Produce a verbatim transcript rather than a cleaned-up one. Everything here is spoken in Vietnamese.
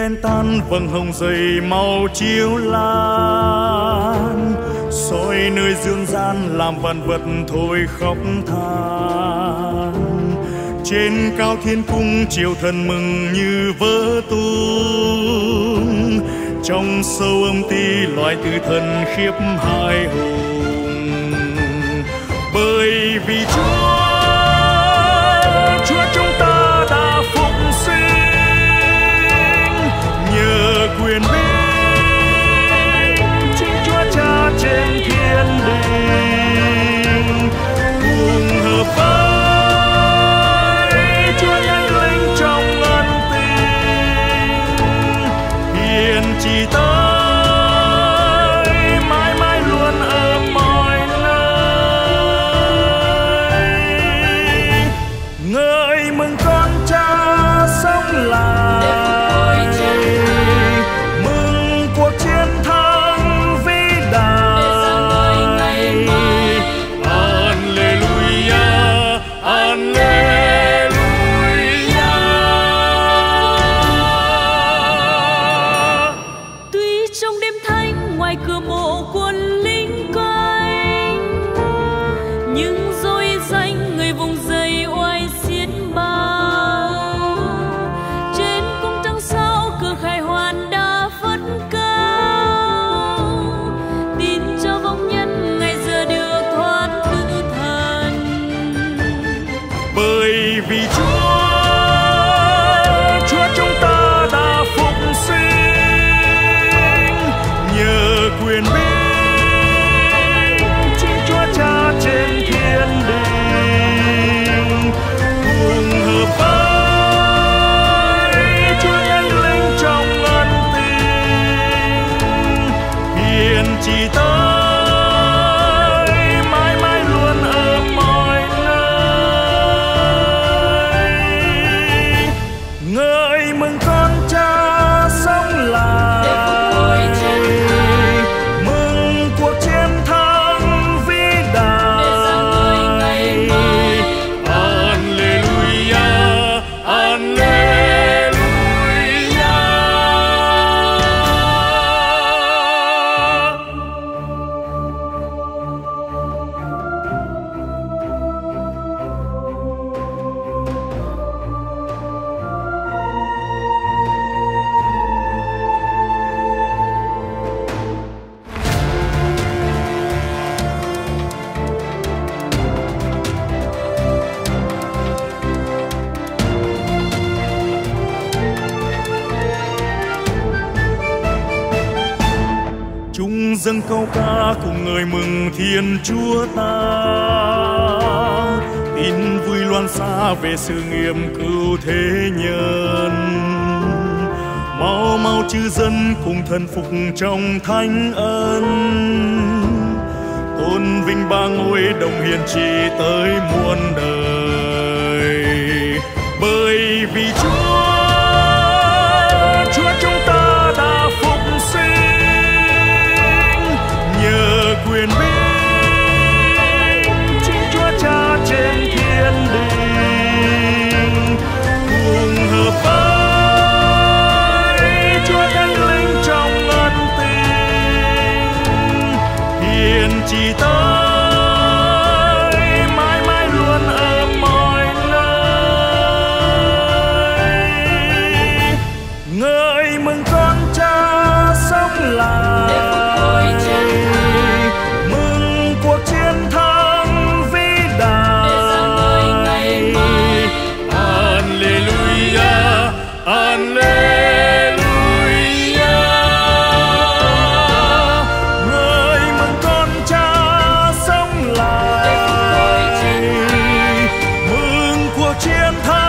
đen tan vầng hồng dày màu chiếu lan, soi nơi dương gian làm vạn vật thôi khóc than. Trên cao thiên cung triều thần mừng như vỡ tung, trong sâu âm ti loài tử thần khiếp hãi hùng. Bởi vì Chúa, Chúa chúng ta đã phục sinh, nhờ quyền binh chính Chúa Cha trên thiên đình, cùng hợp với Chúa Thánh Linh trong ân tình, hiện chỉ tới mãi mãi luôn ở mọi nơi. Ngợi mừng con Cha sống lại, mừng cuộc chiến thắng vĩ đại. Alleluia, Alleluia. Tuy trong đêm thanh ngoài cửa mộ quân lính canh, nhưng dối danh người vùng dậy oai xiết bao. Trên cung trăng sao cửa khai hoàn đã phất cao, tin cho vong nhân ngày giờ được thoát tử thần. Bởi vì Chúa, Chúa chúng ta đã phục sinh, nhờ quyền binh chính Chúa Cha trên thiên đình, cùng hợp với Chúa Thánh Linh trong ân tình, hiện chỉ tới mãi mãi luôn ở mọi nơi. Ngợi mừng con Cha sống lại, mừng cuộc chiến thắng vĩ đại. Alleluia, Alleluia. Chúng dâng câu ca cùng ngợi mừng Thiên Chúa ta, tin vui loan xa về sự nghiệp cứu thế nhân. Mau mau chư dân cùng thần phục trong thánh ân, tôn vinh ba ngôi đồng hiền trị tới muôn đời. Bởi vì Chúa, Chúa chúng ta đã phục sinh, nhờ quyền binh chính Chúa Cha trên thiên đình, cùng hợp với Chúa Thánh Linh trong ân tình, hiện chỉ tới mãi mãi luôn ở mọi nơi. Ngợi mừng con Cha sống lại, mừng cuộc chiến thắng vĩ đại. Alleluia, Alleluia. Ngợi mừng con Cha sống lại, mừng cuộc chiến thắng